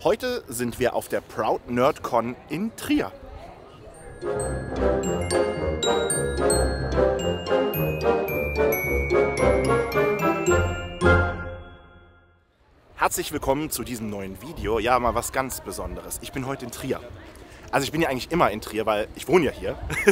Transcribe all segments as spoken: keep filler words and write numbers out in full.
Heute sind wir auf der Proud Nerd Con in Trier. Herzlich willkommen zu diesem neuen Video. Ja, mal was ganz Besonderes. Ich bin heute in Trier. Also ich bin ja eigentlich immer in Trier, weil ich wohne ja hier.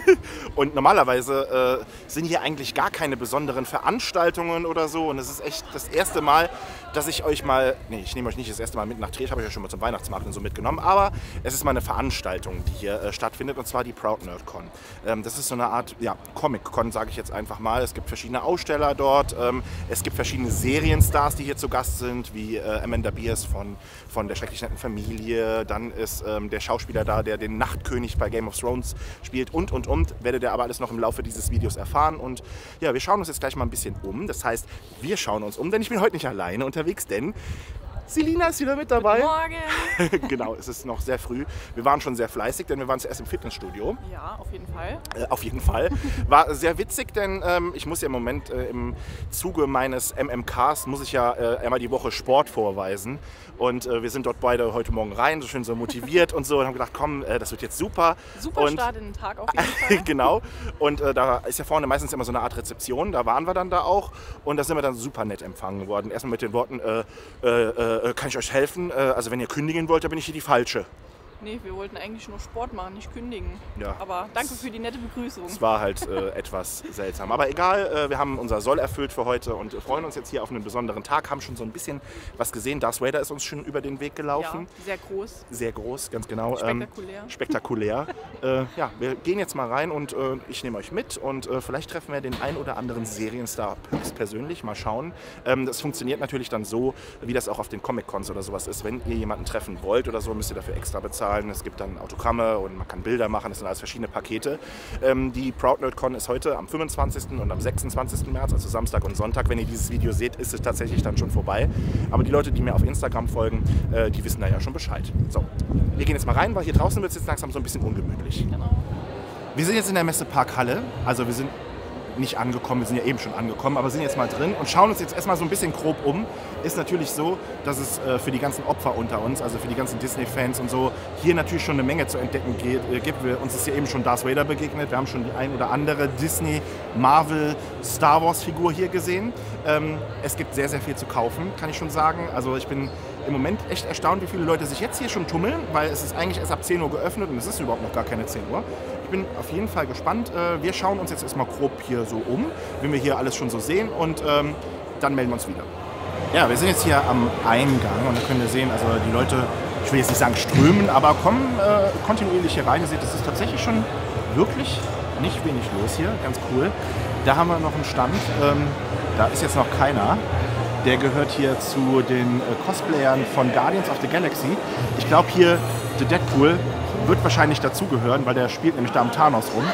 Und normalerweise äh, sind hier eigentlich gar keine besonderen Veranstaltungen oder so. Und es ist echt das erste Mal, dass ich euch mal, nee, ich nehme euch nicht das erste Mal mit nach Trier, ich habe euch ja schon mal zum Weihnachtsmarkt und so mitgenommen, aber es ist mal eine Veranstaltung, die hier äh, stattfindet, und zwar die Proud Nerd Con. Ähm, das ist so eine Art, ja, Comic-Con, sage ich jetzt einfach mal. Es gibt verschiedene Aussteller dort, ähm, es gibt verschiedene Serienstars, die hier zu Gast sind, wie äh, Amanda Beers von, von der schrecklich netten Familie, dann ist ähm, der Schauspieler da, der den Nachtkönig bei Game of Thrones spielt und, und, und. Werdet ihr aber alles noch im Laufe dieses Videos erfahren. Und ja, wir schauen uns jetzt gleich mal ein bisschen um. Das heißt, wir schauen uns um, denn ich bin heute nicht alleine unterwegs, denn Selina ist wieder mit dabei. Guten Morgen. Genau, es ist noch sehr früh. Wir waren schon sehr fleißig, denn wir waren zuerst im Fitnessstudio. Ja, auf jeden Fall. Äh, auf jeden Fall. War sehr witzig, denn ähm, ich muss ja im Moment äh, im Zuge meines M M Ks muss ich ja äh, einmal die Woche Sport vorweisen. Und äh, wir sind dort beide heute Morgen rein, so schön so motiviert und so, und haben gedacht, komm, äh, das wird jetzt super. Super und, Start in den Tag auf jeden Fall. Genau. Und äh, da ist ja vorne meistens immer so eine Art Rezeption. Da waren wir dann da auch. Und da sind wir dann super nett empfangen worden. Erstmal mit den Worten, äh, äh, äh, kann ich euch helfen? Äh, also wenn ihr kündigen wollt, dann bin ich hier die Falsche. Nee, wir wollten eigentlich nur Sport machen, nicht kündigen. Ja. Aber danke für die nette Begrüßung. Es war halt äh, etwas seltsam. Aber egal, äh, wir haben unser Soll erfüllt für heute und freuen uns jetzt hier auf einen besonderen Tag. Haben schon so ein bisschen was gesehen. Darth Vader ist uns schon über den Weg gelaufen. Ja, sehr groß. Sehr groß, ganz genau. Spektakulär. Ähm, spektakulär. äh, ja, wir gehen jetzt mal rein und äh, ich nehme euch mit. Und äh, vielleicht treffen wir den ein oder anderen Serienstar höchstpersönlich. Mal schauen. Ähm, das funktioniert natürlich dann so, wie das auch auf den Comic-Cons oder sowas ist. Wenn ihr jemanden treffen wollt oder so, müsst ihr dafür extra bezahlen. Es gibt dann Autogramme und man kann Bilder machen, das sind alles verschiedene Pakete. Ähm, die Proud Nerd Con ist heute am fünfundzwanzigsten und am sechsundzwanzigsten März, also Samstag und Sonntag. Wenn ihr dieses Video seht, ist es tatsächlich dann schon vorbei. Aber die Leute, die mir auf Instagram folgen, äh, die wissen da ja schon Bescheid. So, wir gehen jetzt mal rein, weil hier draußen wird es jetzt langsam so ein bisschen ungemütlich. Genau. Wir sind jetzt in der Messeparkhalle, also wir sind nicht angekommen, wir sind ja eben schon angekommen, aber sind jetzt mal drin und schauen uns jetzt erstmal so ein bisschen grob um. Ist natürlich so, dass es äh, für die ganzen Opfer unter uns, also für die ganzen Disney-Fans und so, hier natürlich schon eine Menge zu entdecken geht, äh, gibt. Wir, uns ist hier eben schon Darth Vader begegnet, wir haben schon die ein oder andere Disney, Marvel, Star Wars-Figur hier gesehen. Ähm, es gibt sehr, sehr viel zu kaufen, kann ich schon sagen. Also ich bin im Moment echt erstaunt, wie viele Leute sich jetzt hier schon tummeln, weil es ist eigentlich erst ab zehn Uhr geöffnet und es ist überhaupt noch gar keine zehn Uhr. Ich bin auf jeden Fall gespannt. Wir schauen uns jetzt erstmal grob hier so um, wenn wir hier alles schon so sehen, und ähm, dann melden wir uns wieder. Ja, wir sind jetzt hier am Eingang und da können wir sehen, also die Leute, ich will jetzt nicht sagen strömen, aber kommen äh, kontinuierlich hier rein. Ihr seht, das ist tatsächlich schon wirklich nicht wenig los hier, ganz cool. Da haben wir noch einen Stand, ähm, da ist jetzt noch keiner. Der gehört hier zu den äh, Cosplayern von Guardians of the Galaxy. Ich glaube hier, The Deadpool wird wahrscheinlich dazugehören, weil der spielt nämlich da am Thanos rum.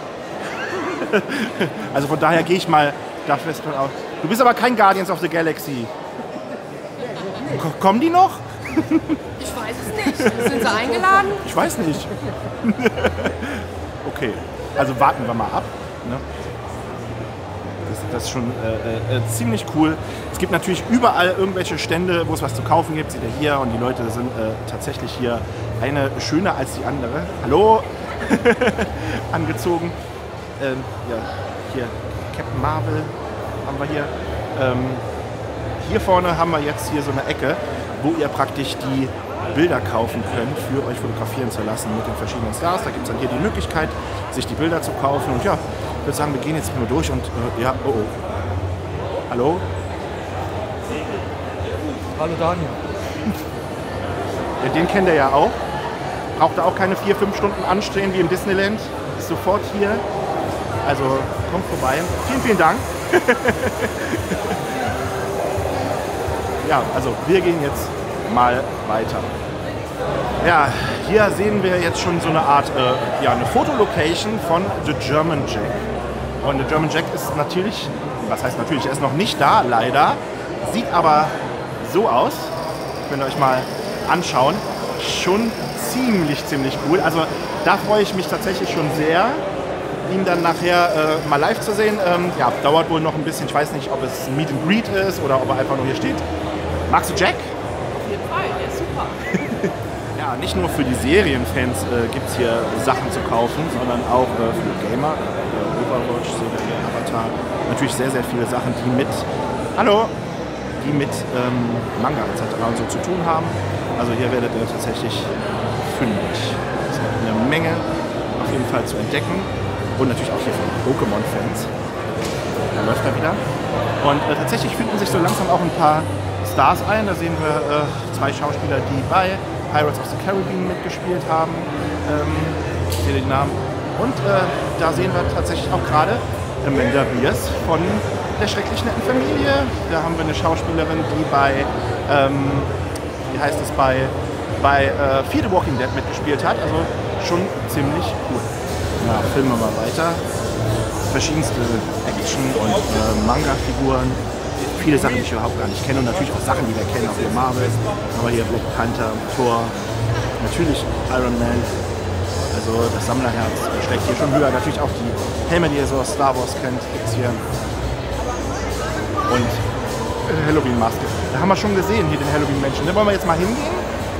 Also von daher gehe ich mal da fest von aus. Du bist aber kein Guardians of the Galaxy. K kommen die noch? Ich weiß es nicht. Sind sie eingeladen? Ich weiß nicht. Okay, also warten wir mal ab. Ne? Das, das ist schon äh, äh, ziemlich cool. Es gibt natürlich überall irgendwelche Stände, wo es was zu kaufen gibt. Seht ihr hier, und die Leute sind äh, tatsächlich hier eine schöner als die andere. Hallo! Angezogen. Ähm, ja, hier Captain Marvel haben wir hier. Ähm, hier vorne haben wir jetzt hier so eine Ecke, wo ihr praktisch die Bilder kaufen könnt, für euch fotografieren zu lassen mit den verschiedenen Stars. Da gibt es dann hier die Möglichkeit, sich die Bilder zu kaufen. Und ja, ich würde sagen, wir gehen jetzt nur durch und äh, ja, oh oh. Hallo? Hallo Daniel. Ja, den kennt ihr ja auch. Braucht da auch keine vier, fünf Stunden anstehen wie im Disneyland. Ist sofort hier. Also kommt vorbei. Vielen, vielen Dank. Ja, also wir gehen jetzt mal weiter. Ja, hier sehen wir jetzt schon so eine Art, äh, ja, eine Fotolocation von The German Jack. Und The German Jack ist natürlich, was heißt natürlich, er ist noch nicht da, leider. Sieht aber so aus, könnt ihr euch mal anschauen, schon ziemlich, ziemlich cool. Also da freue ich mich tatsächlich schon sehr, ihn dann nachher äh, mal live zu sehen. Ähm, ja, dauert wohl noch ein bisschen, ich weiß nicht, ob es ein Meet and Greet ist oder ob er einfach nur hier steht. Magst du Jack? Auf jeden Fall, der ist super. Ja, nicht nur für die Serienfans äh, gibt es hier Sachen zu kaufen, sondern auch äh, für Gamer, äh, Overwatch, Sega, Avatar, natürlich sehr, sehr viele Sachen, die mit, hallo, die mit ähm, Manga et cetera und so zu tun haben. Also hier werdet ihr tatsächlich fündig. Es gibt eine Menge auf jeden Fall zu entdecken und natürlich auch hier von Pokémon-Fans. Da läuft er wieder. Und äh, tatsächlich finden sich so langsam auch ein paar Stars ein. Da sehen wir äh, zwei Schauspieler, die bei Pirates of the Caribbean mitgespielt haben. Ähm, ich sehe den Namen. Und äh, da sehen wir tatsächlich auch gerade Amanda Beers von der schrecklich netten Familie. Da haben wir eine Schauspielerin, die bei, ähm, wie heißt es, bei, bei äh, Fear the Walking Dead mitgespielt hat. Also schon ziemlich cool. Ja, filmen wir mal weiter. Verschiedenste Action- und äh, Manga-Figuren. Viele Sachen, die ich überhaupt gar nicht kenne und natürlich auch Sachen, die wir kennen, auch hier Marvel. Aber hier Black Panther, Thor, natürlich Iron Man. Also das Sammlerherz schlägt hier schon höher. Natürlich auch die Helme, die ihr so aus Star Wars kennt, gibt es hier. Und äh, Halloween-Maske. Da haben wir schon gesehen, hier den Halloween-Menschen. Da wollen wir jetzt mal hingehen.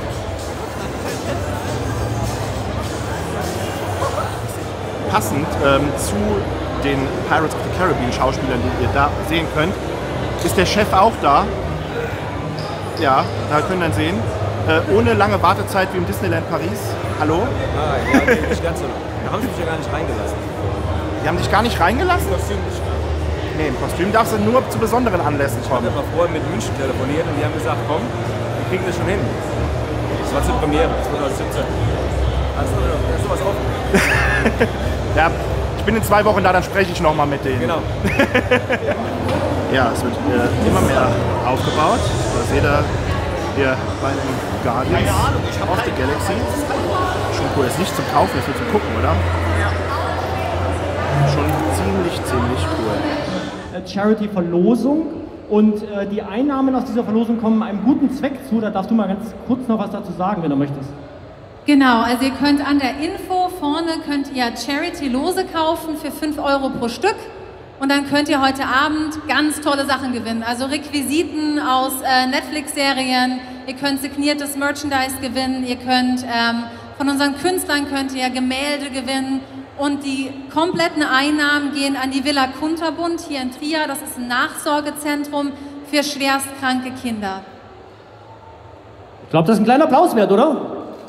Passend ähm, zu den Pirates of the Caribbean Schauspielern, die ihr da sehen könnt, ist der Chef auch da. Ja, da könnt ihr ihn sehen. Äh, ohne lange Wartezeit wie im Disneyland Paris. Hallo? Ah, ja, nee, nicht ganz so. Da haben sie mich ja gar nicht reingelassen. Die haben dich gar nicht reingelassen? Im Kostüm nicht. Nee, im Kostüm darfst du nur zu besonderen Anlässen Ich habe kommen. mal vorher mit München telefoniert und die haben gesagt, komm, wir kriegen das schon hin. Das war zur Premiere, zwanzig siebzehn. Also, da ist sowas offen. Ja, ich bin in zwei Wochen da, dann spreche ich nochmal mit denen. Genau. Ja, es wird äh, immer mehr aufgebaut. Da seht ihr hier bei den Guardians of the Galaxy. Schon cool, das ist nicht zum Kaufen, das wird zum Gucken, oder? Schon ziemlich, ziemlich cool. Charity-Verlosung und äh, die Einnahmen aus dieser Verlosung kommen einem guten Zweck zu. Da darfst du mal ganz kurz noch was dazu sagen, wenn du möchtest. Genau, also ihr könnt an der Info vorne könnt ihr Charity-Lose kaufen für fünf Euro pro Stück und dann könnt ihr heute Abend ganz tolle Sachen gewinnen. Also Requisiten aus äh, Netflix-Serien, ihr könnt signiertes Merchandise gewinnen, ihr könnt ähm, von unseren Künstlern könnt ihr Gemälde gewinnen und die kompletten Einnahmen gehen an die Villa Kunterbund hier in Trier. Das ist ein Nachsorgezentrum für schwerstkranke Kinder. Ich glaube, das ist ein kleiner Applaus wert, oder?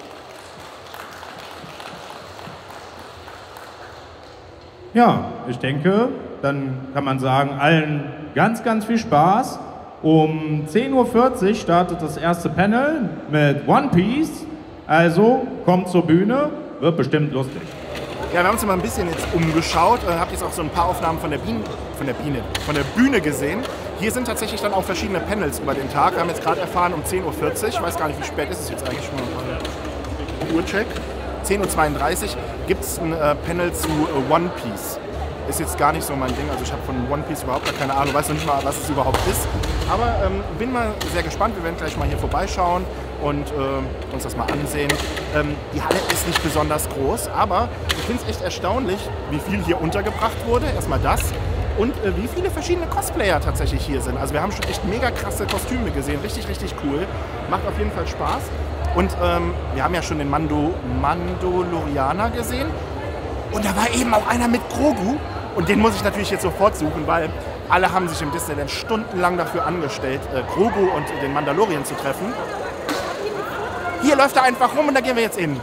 Ja, ich denke, dann kann man sagen, allen ganz, ganz viel Spaß. Um zehn Uhr vierzig startet das erste Panel mit One Piece. Also kommt zur Bühne, wird bestimmt lustig. Ja, wir haben uns mal ein bisschen jetzt umgeschaut. Äh, habt jetzt auch so ein paar Aufnahmen von der Biene, von der Biene, von der Bühne gesehen. Hier sind tatsächlich dann auch verschiedene Panels über den Tag. Wir haben jetzt gerade erfahren um zehn Uhr vierzig, ich weiß gar nicht, wie spät ist es jetzt eigentlich schon mal. Uhrcheck. zehn Uhr zweiunddreißig gibt es ein äh, Panel zu äh, One Piece. Ist jetzt gar nicht so mein Ding, also ich habe von One Piece überhaupt gar keine Ahnung, weiß noch nicht mal, was es überhaupt ist. Aber ähm, bin mal sehr gespannt, wir werden gleich mal hier vorbeischauen und äh, uns das mal ansehen. Ähm, die Halle ist nicht besonders groß, aber ich finde es echt erstaunlich, wie viel hier untergebracht wurde. Erstmal das. Und äh, wie viele verschiedene Cosplayer tatsächlich hier sind. Also wir haben schon echt mega krasse Kostüme gesehen, richtig, richtig cool. Macht auf jeden Fall Spaß. Und ähm, wir haben ja schon den Mando, Mandalorianer gesehen. Und da war eben auch einer mit Grogu. Und den muss ich natürlich jetzt sofort suchen, weil alle haben sich im Disneyland stundenlang dafür angestellt, äh, Grogu und den Mandalorian zu treffen. Hier läuft er einfach rum und da gehen wir jetzt hin.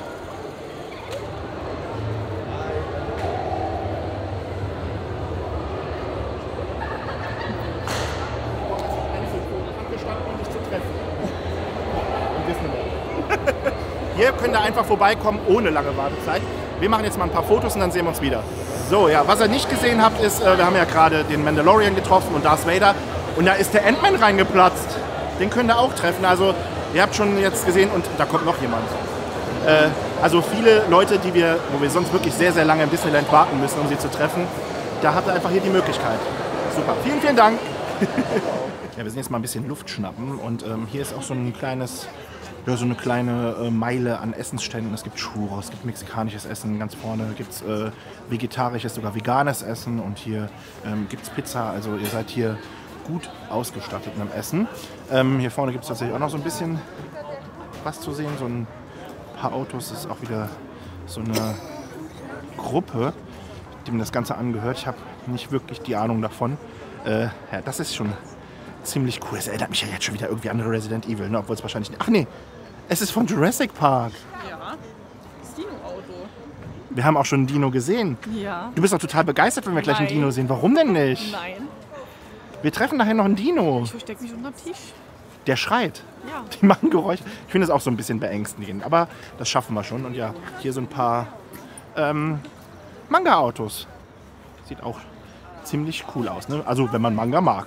Hier könnt ihr einfach vorbeikommen ohne lange Wartezeit. Wir machen jetzt mal ein paar Fotos und dann sehen wir uns wieder. So, ja, was ihr nicht gesehen habt, ist, äh, wir haben ja gerade den Mandalorian getroffen und Darth Vader. Und da ist der Ant-Man reingeplatzt. Den könnt ihr auch treffen. Also, ihr habt schon jetzt gesehen und da kommt noch jemand. Äh, also viele Leute, die wir, wo wir sonst wirklich sehr, sehr lange im Disneyland warten müssen, um sie zu treffen, da habt ihr einfach hier die Möglichkeit. Super, vielen, vielen Dank. Ja, wir sind jetzt mal ein bisschen Luft schnappen und ähm, hier ist auch so ein kleines... Ja, so eine kleine äh, Meile an Essensständen. Es gibt Churros, es gibt mexikanisches Essen. Ganz vorne gibt es äh, vegetarisches, sogar veganes Essen. Und hier ähm, gibt es Pizza. Also ihr seid hier gut ausgestattet mit dem Essen. Ähm, hier vorne gibt es tatsächlich auch noch so ein bisschen was zu sehen. So ein paar Autos. Das ist auch wieder so eine Gruppe, dem das Ganze angehört. Ich habe nicht wirklich die Ahnung davon. Äh, ja, das ist schon ziemlich cool. Das erinnert mich ja jetzt schon wieder irgendwie an Resident Evil, ne? Obwohl es wahrscheinlich nicht... Ach nee, es ist von Jurassic Park. Ja. Das Dino-Auto. Wir haben auch schon einen Dino gesehen. Ja. Du bist doch total begeistert, wenn wir gleich einen Nein. Dino sehen. Warum denn nicht? Nein. Wir treffen nachher noch einen Dino. Ich verstecke mich unter dem Tisch. Der schreit. Ja. Die machen Geräusche. Ich finde das auch so ein bisschen beängstigend. Aber das schaffen wir schon. Und ja, hier so ein paar ähm, Manga-Autos. Sieht auch ziemlich cool aus. Ne? Also, wenn man Manga mag.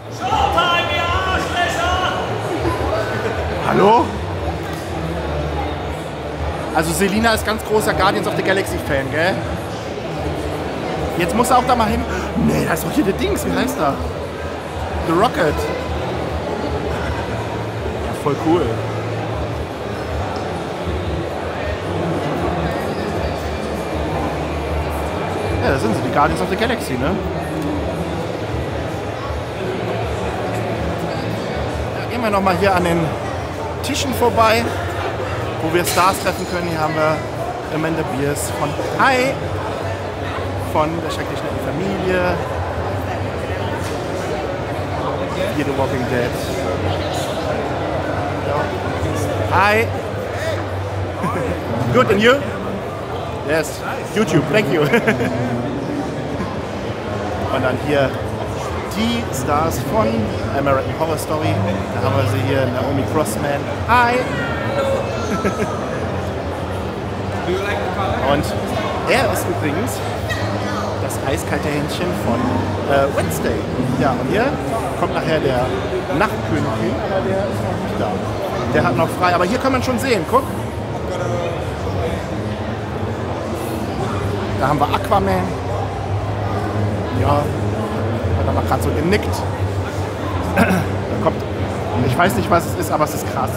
Hallo? Also, Selina ist ganz großer Guardians of the Galaxy-Fan, gell? Jetzt muss er auch da mal hin. Nee, da ist doch hier der Dings. Wie heißt er? The Rocket. Ja, voll cool. Ja, da sind sie, die Guardians of the Galaxy, ne? Ja, gehen wir nochmal hier an den Tischen vorbei, wo wir Stars treffen können. Hier haben wir Amanda Beers von Hi! Von der schrecklich netten Familie. Hier The Walking Dead. Hi! Good, and you? Yes. YouTube, thank you. Und dann hier die Stars von American Horror Story. Da haben wir sie hier, Naomi Crossman. Hi! Und er ist übrigens das eiskalte Händchen von äh, Wednesday. Ja, und hier kommt nachher der Nachtkönigin, aber der ist noch nicht da. Der hat noch frei, aber hier kann man schon sehen, guck. Da haben wir Aquaman. Ja, hat er mal gerade so genickt. Da kommt, ich weiß nicht, was es ist, aber es ist krass.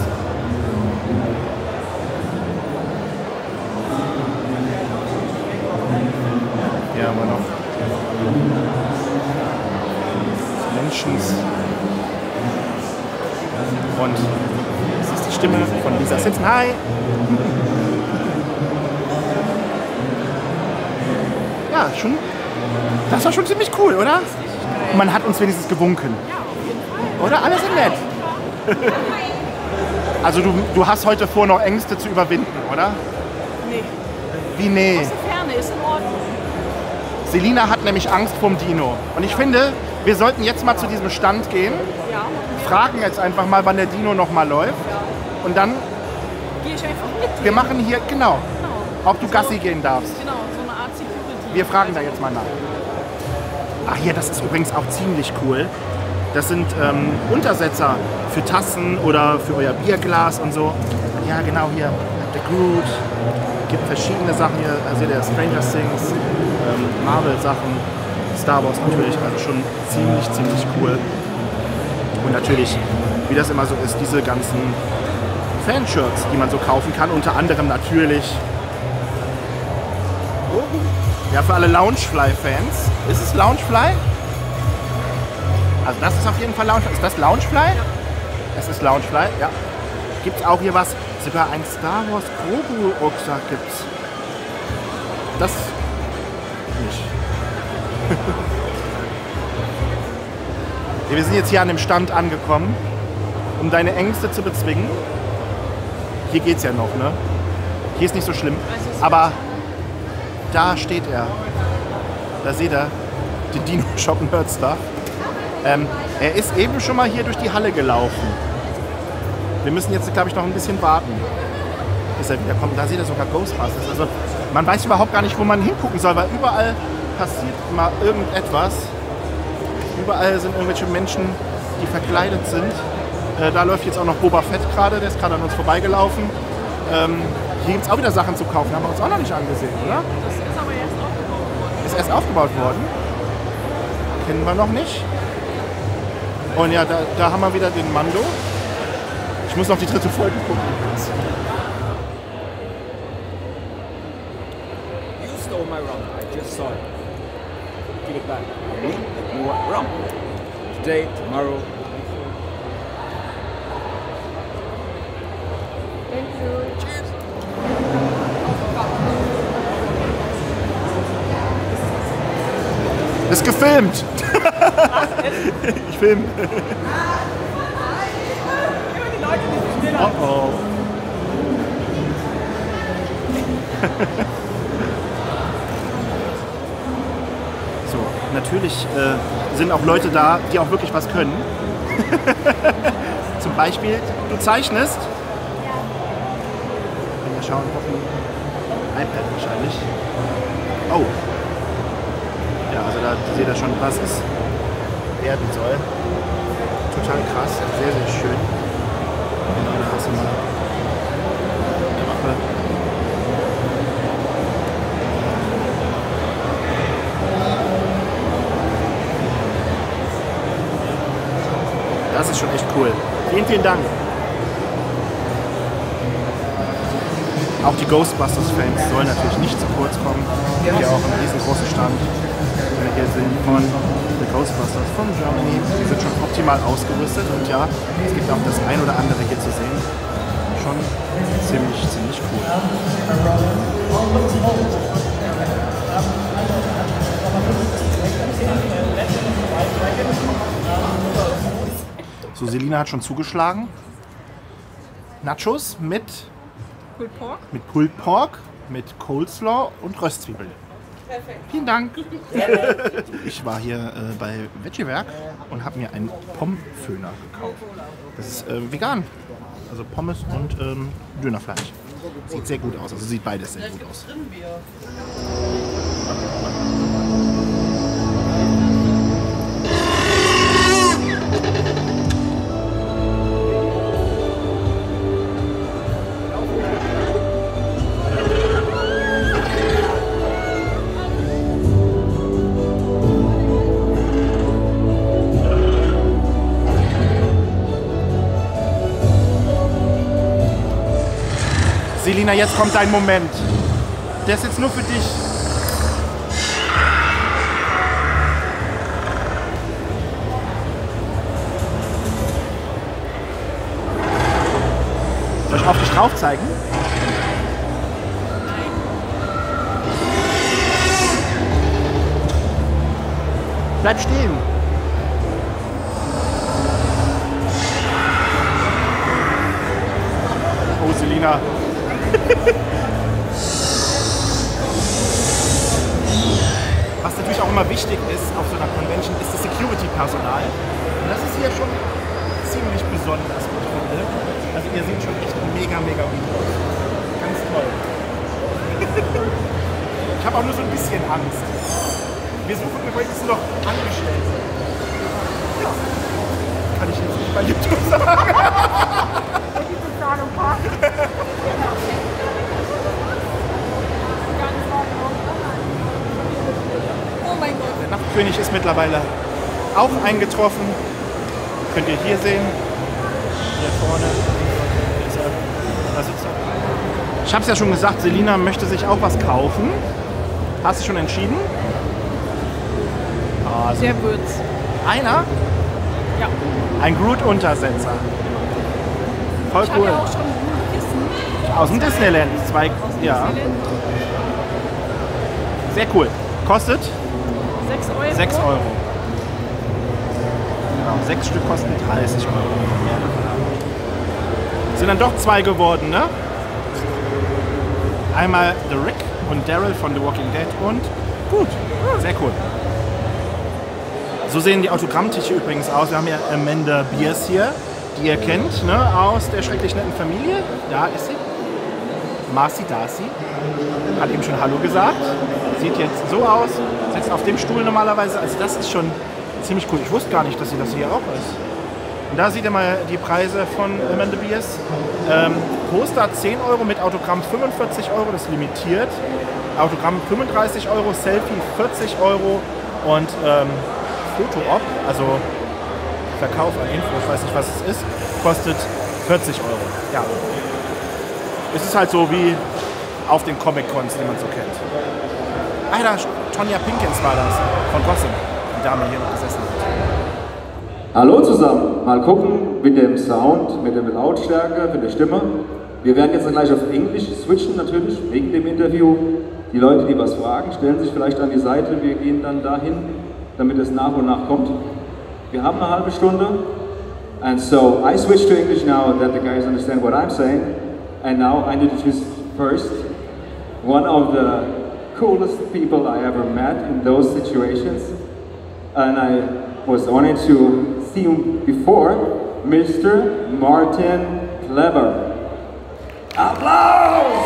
Hier haben wir noch Menschens. Und das ist die Stimme von Lisa Simpson. Hi! Ja, schon. Das war schon ziemlich cool, oder? Und man hat uns wenigstens gewunken. Oder? Alle sind nett. Also du, du hast heute vor, noch Ängste zu überwinden, oder? Nee. Wie nee? Aus der Ferne ist in Ordnung. Selina hat nämlich Angst vorm Dino. Und ich finde, wir sollten jetzt mal zu diesem Stand gehen. Ja. Fragen jetzt einfach mal, wann der Dino noch mal läuft. Und dann, Gehe ich einfach mit. wir machen hier, genau, Genau. ob du Gassi gehen darfst. Genau, so eine Art Security. Wir fragen da jetzt mal nach. Ach hier, das ist übrigens auch ziemlich cool. Das sind ähm, Untersetzer für Tassen oder für euer Bierglas und so. Ja, genau, hier habt ihr Groot. Gibt verschiedene Sachen hier. Da seht ihr Stranger Things, ähm, Marvel-Sachen, Star Wars natürlich. Also schon ziemlich, ziemlich cool. Und natürlich, wie das immer so ist, diese ganzen Fanshirts, die man so kaufen kann. Unter anderem natürlich, ja, für alle Loungefly-Fans. Ist es Loungefly? Also das ist auf jeden Fall Loungefly. Ist das Loungefly? Ja. Es ist Loungefly, ja. Gibt es auch hier was? Sogar ein Star Wars Grogu-Rucksack gibt's. Das nicht. Wir sind jetzt hier an dem Stand angekommen, um deine Ängste zu bezwingen. Hier geht's ja noch, ne? Hier ist nicht so schlimm. Aber da steht er. Da seht ihr den Dino Shop Nerdstar. Ähm, er ist eben schon mal hier durch die Halle gelaufen. Wir müssen jetzt, glaube ich, noch ein bisschen warten, bis er wieder kommt. Da seht ihr sogar Ghostbusters. Also man weiß überhaupt gar nicht, wo man hingucken soll, weil überall passiert mal irgendetwas. Überall sind irgendwelche Menschen, die verkleidet sind. Äh, da läuft jetzt auch noch Boba Fett gerade, der ist gerade an uns vorbeigelaufen. Ähm, hier gibt es auch wieder Sachen zu kaufen, haben wir uns auch noch nicht angesehen, oder? Das ist aber erst aufgebaut worden. Ist erst aufgebaut worden. Kennen wir noch nicht. Und ja, da, da haben wir wieder den Mando. Ich muss noch die dritte Folge gucken. You stole my rum. I just saw it. Give it back. You want rum? Today, tomorrow. Thank you. Cheers. Ist gefilmt. Ich filme. Oh oh. So, natürlich äh, sind auch Leute da, die auch wirklich was können. Zum Beispiel, du zeichnest? Ja. Mal schauen, auf dem iPad wahrscheinlich. Oh. Ja, also da seht ihr schon, was es werden soll. Total krass, sehr, sehr schön. Genau, da hast du mal eine Waffe. Das ist schon echt cool. Vielen, vielen Dank. Auch die Ghostbusters-Fans sollen natürlich nicht zu kurz kommen. Hier auch ein riesengroßer Stand. Wir hier sind von The Ghostbusters von Germany. Die sind schon optimal ausgerüstet und ja, es gibt auch das ein oder andere hier zu sehen. Schon ziemlich, ziemlich cool. So, Selina hat schon zugeschlagen. Nachos mit Pulled Pork? Mit Pulled Pork, mit Coleslaw und Röstzwiebeln. Perfekt. Vielen Dank. Ich war hier äh, bei Veggiewerk und habe mir einen Pommes-Föhner gekauft. Das ist äh, vegan. Also Pommes und ähm, Dönerfleisch. Sieht sehr gut aus. Also sieht beides sehr gut aus. Selina, jetzt kommt dein Moment. Der ist jetzt nur für dich. Soll ich auf dich drauf zeigen? Bleib stehen. Oh, Selina. Was natürlich auch immer wichtig ist auf so einer Convention, ist das Security-Personal. Und das ist hier schon ziemlich besonders, wie ich finde. Also ihr seht schon echt mega, mega gut aus. Ganz toll. Ich habe auch nur so ein bisschen Angst. Wir suchen übrigens noch Angestellte. Ja. Kann ich jetzt nicht bei YouTube sagen. Oh mein Gott. Der Nachtkönig ist mittlerweile auch eingetroffen. Könnt ihr hier sehen. Hier vorne. Da sitzt er. Ich habe es ja schon gesagt, Selina möchte sich auch was kaufen. Hast du schon entschieden? Also Der wird's. einer? Ja. Ein Groot-Untersetzer. Voll Ich habe cool. ja auch schon ein Kissen. Aus dem Disneyland. Zwei, Aus dem ja. Disneyland. Sehr cool. Kostet sechs Euro. sechs Euro. Genau, sechs Stück kosten dreißig Euro. Sind dann doch zwei geworden, ne? Einmal The Rick und Daryl von The Walking Dead und gut, sehr cool. So sehen die Autogrammtische übrigens aus. Wir haben ja Amanda Beers hier, die ihr kennt, ne, aus der schrecklich netten Familie. Da ist sie. Marcy Darcy. Hat eben schon Hallo gesagt. Sieht jetzt so aus. Sitzt auf dem Stuhl normalerweise. Also das ist schon ziemlich cool. Ich wusste gar nicht, dass sie das hier auch ist. Und da seht ihr mal die Preise von Amanda Beers. Ähm, Poster zehn Euro, mit Autogramm fünfundvierzig Euro, das ist limitiert. Autogramm fünfunddreißig Euro, Selfie vierzig Euro und ähm, Foto-Op, also Verkauf an Info, ich weiß nicht, was es ist, kostet vierzig Euro. Ja. Es ist halt so wie auf den Comic-Cons, die man so kennt. Ah, da, Tonya Pinkins war das, von Gotham, die Dame hier noch gesessen hat. Hallo zusammen, mal gucken mit dem Sound, mit der Lautstärke, mit der Stimme. Wir werden jetzt dann gleich auf Englisch switchen, natürlich, wegen dem Interview. Die Leute, die was fragen, stellen sich vielleicht an die Seite, wir gehen dann dahin. damit es nach und nach kommt. Wir haben eine halbe Stunde. And so I switch to English now that the guys understand what I'm saying. And now I introduce first one of the coolest people I ever met in those situations. And I was honored to see him before, Mister Martin Clever. Applaus!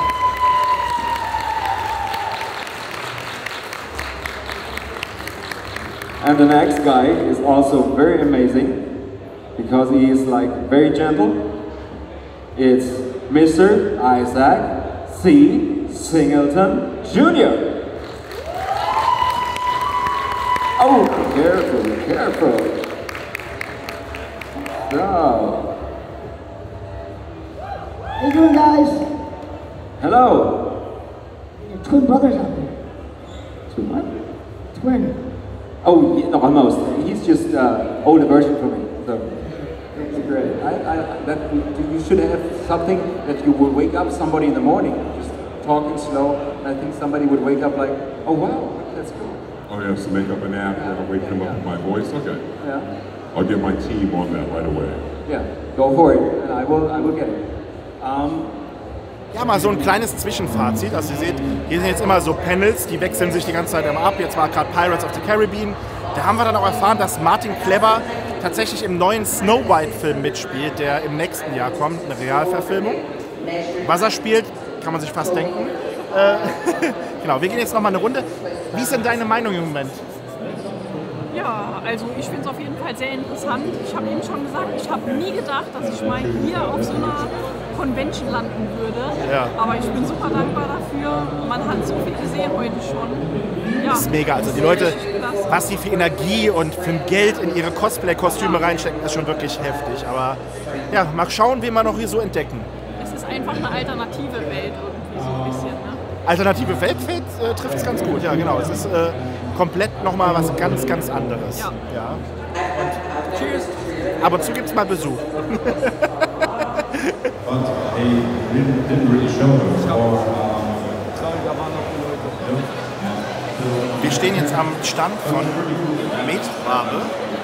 And the next guy is also very amazing because he is like very gentle. It's Mister Isaac C. Singleton Junior Oh, careful, careful. So. How you doing, guys? Hello. Your twin brothers out there. Twin what? Twin. Oh, yeah, no, almost. He's just uh, older version for me. So it's great. I, I, that you should have something that you will wake up somebody in the morning, just talking slow. And I think somebody would wake up like, oh wow, that's cool. Oh yes, to make up an app that'll wake them up with my voice. Okay. Yeah. I'll get my team on that right away. Yeah. Go for it, and I will. I will get it. Um, Ja, mal so ein kleines Zwischenfazit. Also ihr seht, hier sind jetzt immer so Panels, die wechseln sich die ganze Zeit immer ab. Jetzt war gerade Pirates of the Caribbean. Da haben wir dann auch erfahren, dass Martin Clever tatsächlich im neuen Snow White-Film mitspielt, der im nächsten Jahr kommt, eine Realverfilmung. Was er spielt, kann man sich fast denken. Äh, genau, wir gehen jetzt noch mal eine Runde. Wie ist denn deine Meinung im Moment? Ja, also ich finde es auf jeden Fall sehr interessant. Ich habe eben schon gesagt, ich habe nie gedacht, dass ich mal hier auf so einer Convention landen würde. Ja. Aber ich bin super dankbar dafür. Man hat so viel gesehen heute schon. Ja, Das ist mega. Also die Leute, was sie für Energie und für Geld in ihre Cosplay-Kostüme reinstecken, ist schon wirklich heftig. Aber ja, mal schauen, wen wir noch hier so entdecken. Es ist einfach eine alternative Welt irgendwie so ein bisschen. Ne? Alternative Weltfeld äh, trifft es ganz gut. Ja, genau. Es ist äh, komplett nochmal was ganz, ganz anderes. Ja. Ja. Und tschüss. Ab und zu gibt es mal Besuch. But they didn't, didn't really show us. Or, um, Wir stehen jetzt am Stand von Medwabe.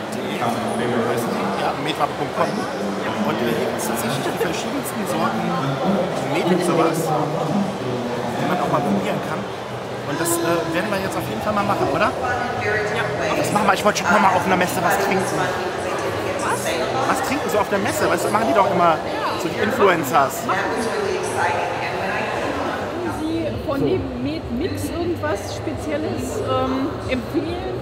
Ja, medwabe punkt com. Und hier gibt es tatsächlich die verschiedensten Sorten Met und sowas, die man auch mal probieren kann. Und das äh, werden wir jetzt auf jeden Fall mal machen, oder? Ja. Das machen wir. Ich wollte schon mal auf einer Messe was trinken. Was? Was trinken so auf der Messe? Was machen die doch immer, so die Influencers? Sie von dem Met Mix irgendwas Spezielles ähm, empfehlen?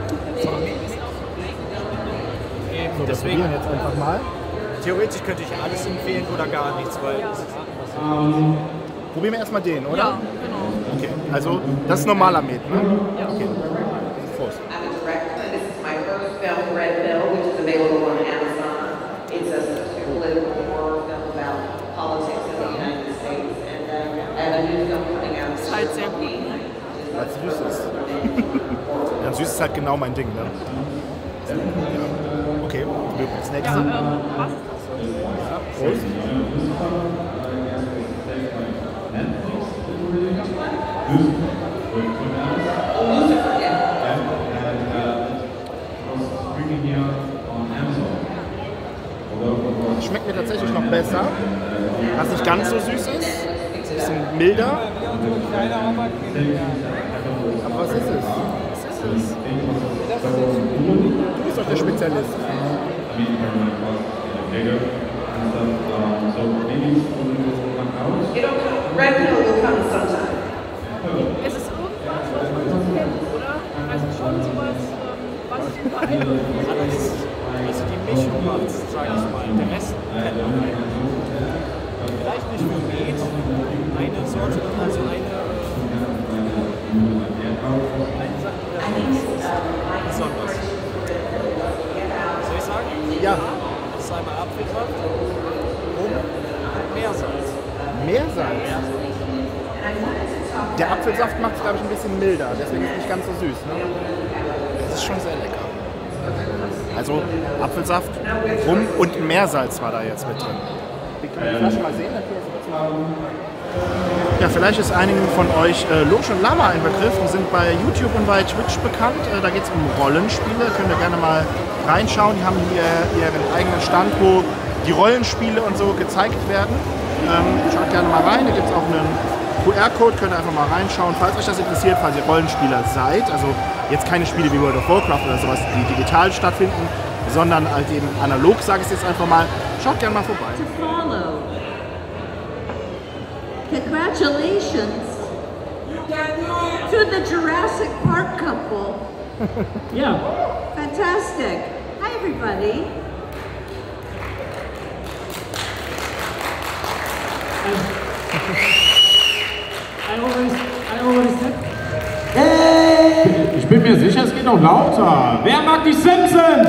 So, wir probieren jetzt einfach mal. Theoretisch könnte ich alles empfehlen oder gar nichts, weil Ja. Ähm, probieren wir erstmal den, oder? Ja, genau. Okay, also das ist normaler Met, ne? Ja. Okay. Prost. I'm a director. This is my first film, Red Pill, which is available on Amazon. It's a political horror film about politics in the United States. And uh, I have a new film coming out. Ist halt sehr gut. Ne? Weil es süß ist. Ja, süß ist halt genau mein Ding, ne? Ja. Okay, das nächste. Ja, ähm, was? Prost. Das schmeckt mir tatsächlich noch besser, was nicht ganz so süß ist, ein bisschen milder. Aber was ist es? Was ist es? Du bist doch der Spezialist. It'll come, Red Pill will come sometime. Es ist irgendwas, was man so kennt, oder? Also schon sowas, ähm, was überall irgendwie so ist. also die Mischung macht, sag ich mal. Der Rest kennt man eigentlich. Vielleicht nicht für Met, eine Sorte, also eine, eine Sache, die besonders. Soll ich sagen? Ja. Das ist einmal Apfelsaft, Rum und Meersalz. Meersalz? Der Apfelsaft macht es, glaube ich, ein bisschen milder, deswegen ist es nicht ganz so süß. Ne? Das ist schon sehr lecker. Also Apfelsaft, Rum und Meersalz war da jetzt mit drin. Wir können die Flasche mal sehen. Dann können wir sie kurz mal Ja, vielleicht ist einigen von euch äh, Loge und Lama ein Begriff. Die sind bei YouTube und bei Twitch bekannt. Äh, da geht es um Rollenspiele. Könnt ihr gerne mal reinschauen. Die haben hier ihren eigenen Stand, wo die Rollenspiele und so gezeigt werden. Ähm, schaut gerne mal rein. Da gibt es auch einen Q R-Code. Könnt ihr einfach mal reinschauen, falls euch das interessiert, falls ihr Rollenspieler seid. Also jetzt keine Spiele wie World of Warcraft oder sowas, die digital stattfinden, sondern halt eben analog, sage ich jetzt einfach mal. Schaut gerne mal vorbei. Congratulations to the Jurassic Park couple. Yeah. Fantastic. Hi, everybody. I always, I always said. Hey! Ich bin mir sicher, es geht noch lauter. Wer mag die Simpsons?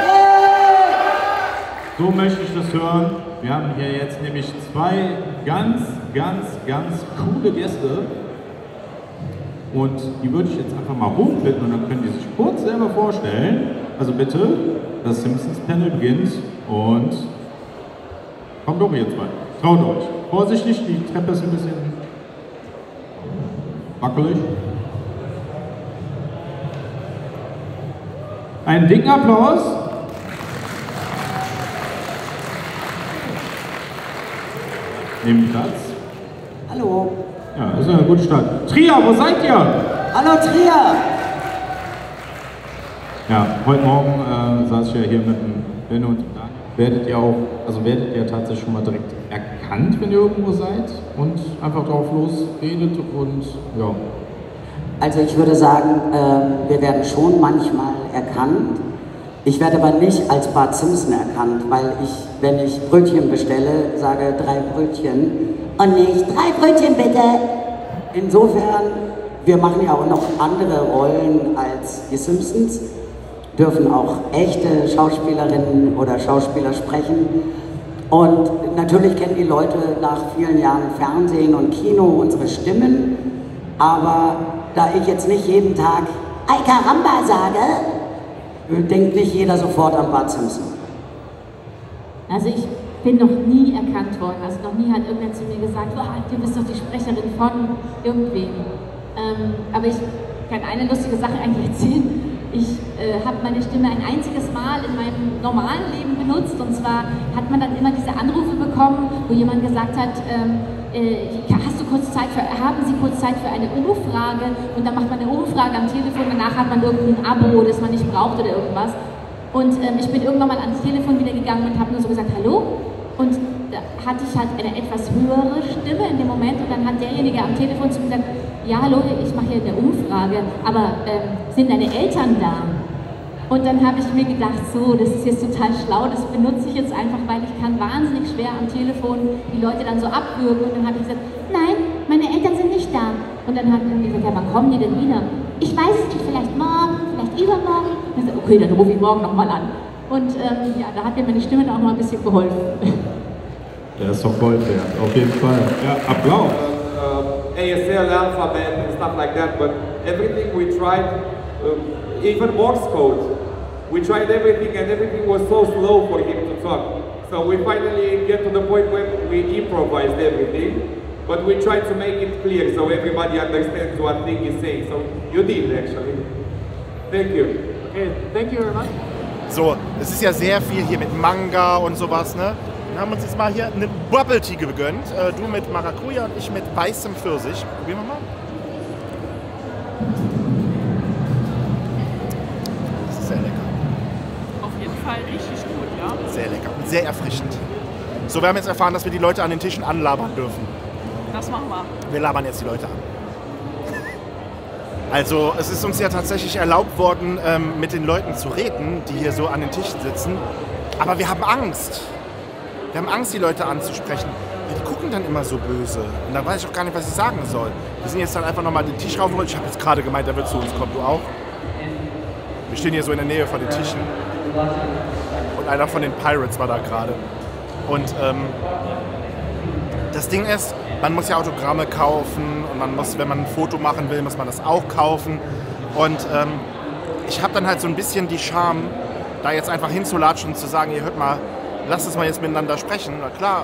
So möchte ich das hören. Wir haben hier jetzt nämlich zwei ganz, ganz, ganz coole Gäste. Und die würde ich jetzt einfach mal hochbitten und dann können die sich kurz selber vorstellen. Also bitte, das Simpsons-Panel beginnt und kommt doch jetzt mal. Traut euch. Vorsichtig, die Treppe ist ein bisschen wackelig. Einen dicken Applaus. Nehmen Platz. Hallo. Ja, das ist eine gute Stadt. Trier, wo seid ihr? Hallo Trier. Ja, heute Morgen äh, saß ich ja hier mit dem Ben und dem Daniel. Werdet ihr auch, also werdet ihr tatsächlich schon mal direkt erkannt, wenn ihr irgendwo seid und einfach drauf losredet und ja. Also ich würde sagen, äh, wir werden schon manchmal erkannt. Ich werde aber nicht als Bart Simpson erkannt, weil ich, wenn ich Brötchen bestelle, sage drei Brötchen und nicht drei Brötchen bitte. Insofern, wir machen ja auch noch andere Rollen als die Simpsons, dürfen auch echte Schauspielerinnen oder Schauspieler sprechen. Und natürlich kennen die Leute nach vielen Jahren Fernsehen und Kino unsere Stimmen, aber da ich jetzt nicht jeden Tag Ay Caramba sage, denkt nicht jeder sofort an Bart Simpson. Also ich bin noch nie erkannt worden, also noch nie hat irgendwer zu mir gesagt, oh, du bist doch die Sprecherin von irgendwem. Ähm, aber ich kann eine lustige Sache eigentlich erzählen. Ich äh, habe meine Stimme ein einziges Mal in meinem normalen Leben benutzt, und zwar hat man dann immer diese Anrufe bekommen, wo jemand gesagt hat, ähm, äh, hast du kurz Zeit für, haben Sie kurz Zeit für eine Umfrage? Und dann macht man eine Umfrage am Telefon, danach hat man irgendein Abo, das man nicht braucht oder irgendwas. Und ähm, ich bin irgendwann mal ans Telefon wieder gegangen und habe nur so gesagt, hallo? Und da hatte ich halt eine etwas höhere Stimme in dem Moment, und dann hat derjenige am Telefon zu mir gesagt, ja hallo, ich mache hier eine Umfrage, aber ähm, sind deine Eltern da? Und dann habe ich mir gedacht, so, das ist jetzt total schlau, das benutze ich jetzt einfach, weil ich kann wahnsinnig schwer am Telefon die Leute dann so abwürgen. Und dann habe ich gesagt, nein, meine Eltern sind nicht da. Und dann haben die gesagt, ja, wann kommen die denn wieder? Ich weiß es nicht, vielleicht morgen, vielleicht übermorgen. Und ich gesagt, okay, dann rufe ich morgen nochmal an. Und ähm, ja, da hat mir meine Stimme dann auch mal ein bisschen geholfen. Der ist doch Gold wert, auf jeden Fall. Ja, Applaus. Uh, A S L alphabet and stuff like that, but everything we tried, um, even Morse code, we tried everything and everything was so slow for him to talk. So we finally get to the point where we improvised everything, but we tried to make it clear so everybody understands what thing is saying. So you did actually. Thank you. Okay, thank you very much. So, es ist ja sehr viel hier mit Manga und sowas, ne? Wir haben uns jetzt mal hier eine Bubble Tea gegönnt. Äh, du mit Maracuja und ich mit weißem Pfirsich. Probieren wir mal. Das ist sehr lecker. Auf jeden Fall richtig gut, ja. Sehr lecker und sehr erfrischend. So, wir haben jetzt erfahren, dass wir die Leute an den Tischen anlabern dürfen. Das machen wir. Wir labern jetzt die Leute an. Also, es ist uns ja tatsächlich erlaubt worden, ähm, mit den Leuten zu reden, die hier so an den Tischen sitzen. Aber wir haben Angst. Wir haben Angst, die Leute anzusprechen. Die gucken dann immer so böse. Und dann weiß ich auch gar nicht, was ich sagen soll. Wir sind jetzt dann einfach nochmal den Tisch raufgerollt. Ich habe jetzt gerade gemeint, der wird zu uns kommen. Du auch? Wir stehen hier so in der Nähe von den Tischen. Und einer von den Pirates war da gerade. Und ähm, das Ding ist, man muss ja Autogramme kaufen. Und man muss, wenn man ein Foto machen will, muss man das auch kaufen. Und ähm, ich habe dann halt so ein bisschen die Scham, da jetzt einfach hinzulatschen und zu sagen, ihr hört mal, lasst uns mal jetzt miteinander sprechen. Na klar,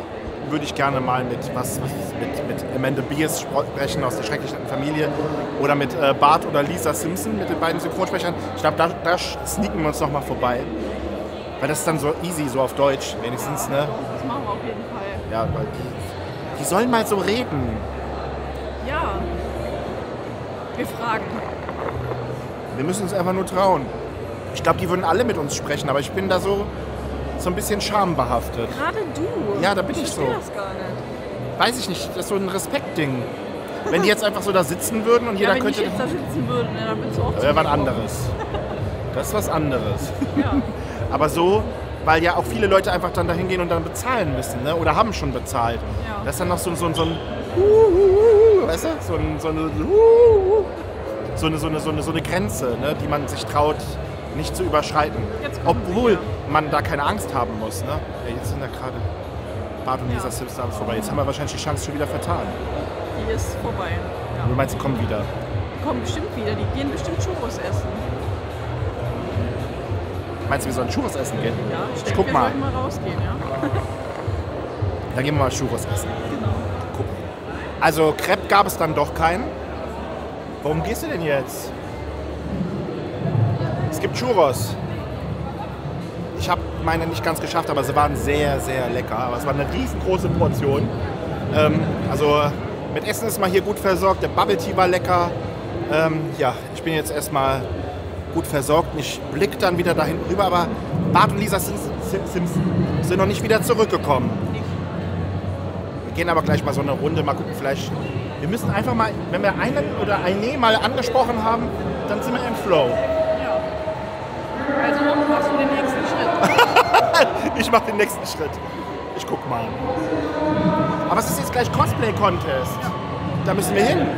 würde ich gerne mal mit, was, was, mit, mit Amanda Beers sprechen aus der schrecklichen Familie oder mit äh, Bart oder Lisa Simpson, mit den beiden Synchronsprechern. Ich glaube, da, da sneaken wir uns noch mal vorbei. Weil das ist dann so easy, so auf Deutsch wenigstens. Ne? Das machen wir auf jeden Fall. Ja, weil die, die sollen mal so reden. Ja. Wir fragen. Wir müssen uns einfach nur trauen. Ich glaube, die würden alle mit uns sprechen, aber ich bin da so, so ein bisschen schambehaftet. Gerade du? Ja, da bin ich, ich so. Das gar nicht. Weiß ich nicht, das ist so ein Respektding. Wenn die jetzt einfach so da sitzen würden und ja, jeder wenn könnte... wenn ich jetzt da sitzen würde, ne, dann würdest du auch... Das wäre was anderes. Das ist was anderes. Ja. Aber so, weil ja auch viele Leute einfach dann dahin gehen und dann bezahlen müssen, ne? Oder haben schon bezahlt. Ja. Das ist dann noch so, so, so ein... Weißt du? So, ein, so, eine, so, eine, so, eine, so, eine, so eine Grenze, ne? Die man sich traut, nicht zu überschreiten. Obwohl man da keine Angst haben muss. Ne? Ja, jetzt sind da gerade Bart und Lisa Simpson vorbei. Jetzt haben wir wahrscheinlich die Chance schon wieder vertan. Die ist vorbei. Ja. Du meinst, sie kommen wieder? Die kommen bestimmt wieder. Die gehen bestimmt Churros essen. Meinst du, wir sollen Churros essen gehen? Ja, ich, ich denke, guck wir mal. sollten mal rausgehen, ja. Dann gehen wir mal Churros essen. Genau. Gucken. Also Crepe gab es dann doch keinen. Warum gehst du denn jetzt? Es gibt Churros. Ich habe meine nicht ganz geschafft, aber sie waren sehr, sehr lecker. Aber es war eine riesengroße Portion. Ähm, also mit Essen ist man hier gut versorgt. Der Bubble Tea war lecker. Ähm, ja, ich bin jetzt erstmal gut versorgt. Ich blicke dann wieder da hinten rüber. Aber Bart und Lisa Simpson sind noch nicht wieder zurückgekommen. Wir gehen aber gleich mal so eine Runde. Mal gucken, vielleicht... Wir müssen einfach mal, wenn wir einen oder eine mal angesprochen haben, dann sind wir im Flow. Also machst du den nächsten Schritt. Ich mach den nächsten Schritt. Ich guck mal. Aber es ist jetzt gleich Cosplay-Contest. Da müssen wir hin.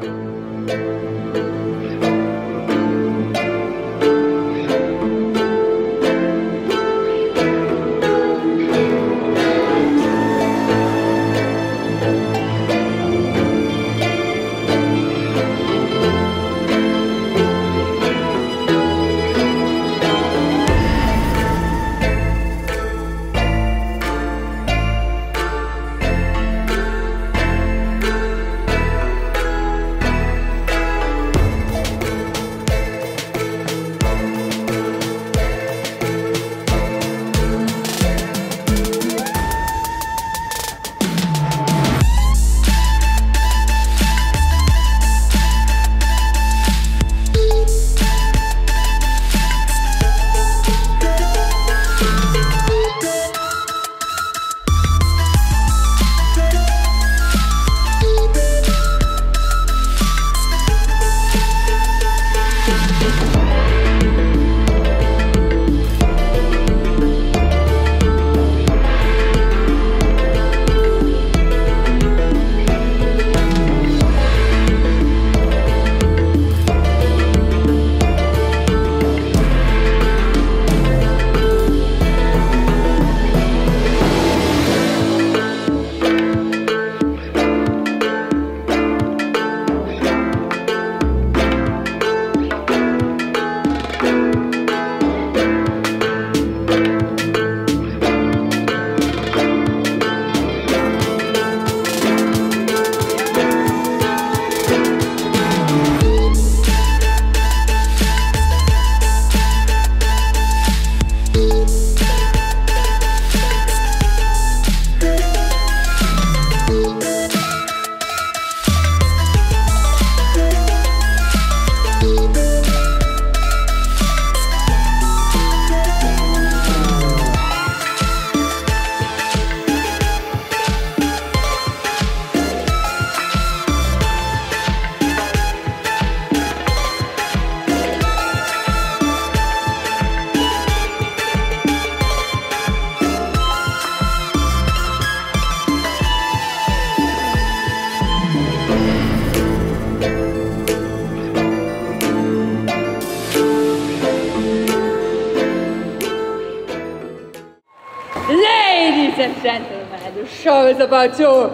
Ladies and gentlemen, the show is about to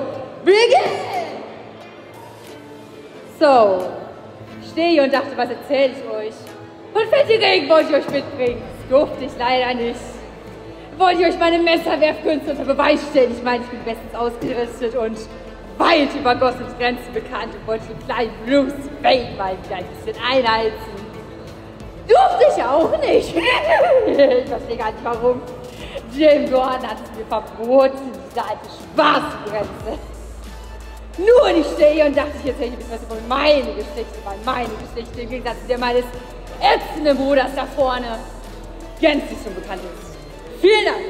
begin! So, ich stehe hier und dachte, was erzähle ich euch? Und fette Regen wollte ich euch mitbringen. Das durfte ich leider nicht. wollte ich euch meine Messerwerfkünste unter Beweis stellen. Ich meine, ich bin bestens ausgerüstet und weit über Gothams Grenzen bekannt und wollte den kleinen Bruce Wayne mal wieder ein bisschen einheizen. Durfte ich auch nicht. Ich verstehe gar nicht warum. Jim Gordon hat es mir verboten, diese alte Spaßgrenze. Nun, ich stehe hier und dachte, ich erzähle ein bisschen was über meine Geschichte, weil meine Geschichte im Gegensatz zu der meines ätzenden Bruders da vorne gänzlich unbekannt ist. Vielen Dank.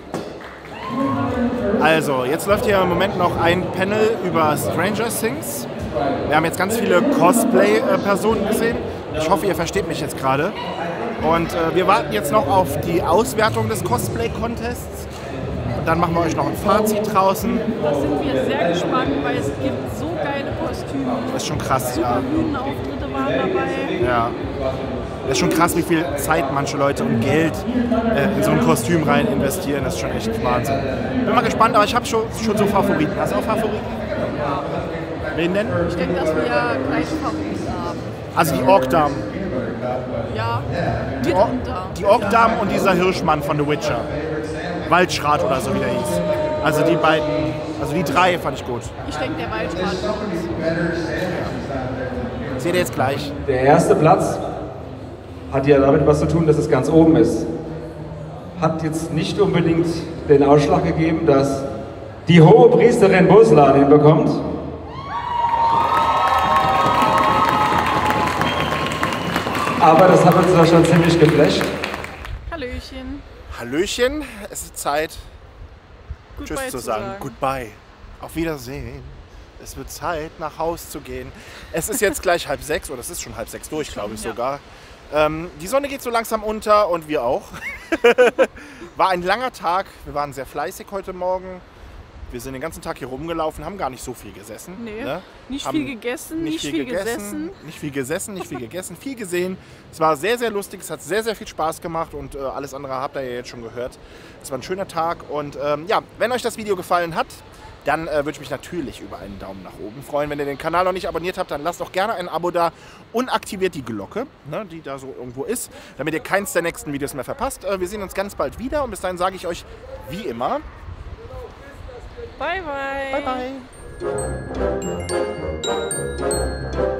Also, jetzt läuft hier im Moment noch ein Panel über Stranger Things. Wir haben jetzt ganz viele Cosplay-Personen gesehen. Ich hoffe, ihr versteht mich jetzt gerade. Und äh, wir warten jetzt noch auf die Auswertung des Cosplay-Contests. Dann machen wir euch noch ein Fazit draußen. Da sind wir sehr gespannt, weil es gibt so geile Kostüme. Das ist schon krass, ja. Bühnenauftritte waren dabei. Ja. Das ist schon krass, wie viel Zeit manche Leute und Geld äh, in so ein Kostüm rein investieren. Das ist schon echt Wahnsinn. Bin mal gespannt, aber ich habe schon, schon so Favoriten. Hast du auch Favoriten? Wen denn? Ich denke, dass wir gleich Favoriten haben. Also die Ork-Damen. Ja, die, Or die Ork-Damen und dieser Hirschmann von The Witcher. Waldschrat oder so, wie der hieß. Also die beiden, also die drei fand ich gut. Ich denke, der Waldschrat für uns. Seht ihr jetzt gleich. Der erste Platz hat ja damit was zu tun, dass es ganz oben ist. Hat jetzt nicht unbedingt den Ausschlag gegeben, dass die hohe Priesterin Buslan hinbekommt. Aber das hat uns doch schon ziemlich geflasht. Hallöchen. Hallöchen, es ist Zeit, Goodbye Tschüss zu sagen. sagen. Goodbye. Auf Wiedersehen. Es wird Zeit, nach Haus zu gehen. Es ist jetzt gleich halb sechs, oder es ist schon halb sechs durch, glaube ich sogar. Ähm, die Sonne geht so langsam unter und wir auch. War ein langer Tag. Wir waren sehr fleißig heute Morgen. Wir sind den ganzen Tag hier rumgelaufen, haben gar nicht so viel gesessen. Nee, ne? nicht haben viel gegessen, nicht, nicht viel, viel gegessen, gesessen. Nicht viel gesessen, nicht viel gegessen, viel gesehen. Es war sehr, sehr lustig, es hat sehr, sehr viel Spaß gemacht und äh, alles andere habt ihr ja jetzt schon gehört. Es war ein schöner Tag und ähm, ja, wenn euch das Video gefallen hat, dann äh, würde ich mich natürlich über einen Daumen nach oben freuen. Wenn ihr den Kanal noch nicht abonniert habt, dann lasst doch gerne ein Abo da und aktiviert die Glocke, ne, die da so irgendwo ist, damit ihr keins der nächsten Videos mehr verpasst. Äh, wir sehen uns ganz bald wieder und bis dahin sage ich euch wie immer: Bye, bye. Bye, bye.